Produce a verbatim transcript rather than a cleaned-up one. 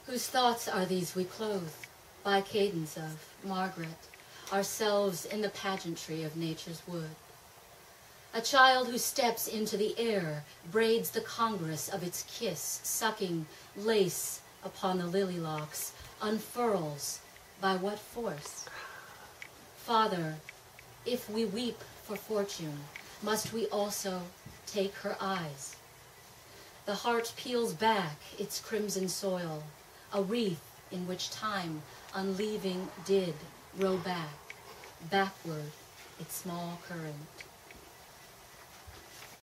Whose thoughts are these we clothe, by cadence of Margaret, ourselves in the pageantry of nature's wood? A child who steps into the air, braids the congress of its kiss, sucking lace upon the lily locks, unfurls by what force? Father, if we weep for fortune, must we also take her eyes? The heart peels back its crimson soil, a wreath in which time, unleaving, did row back, backward its small current.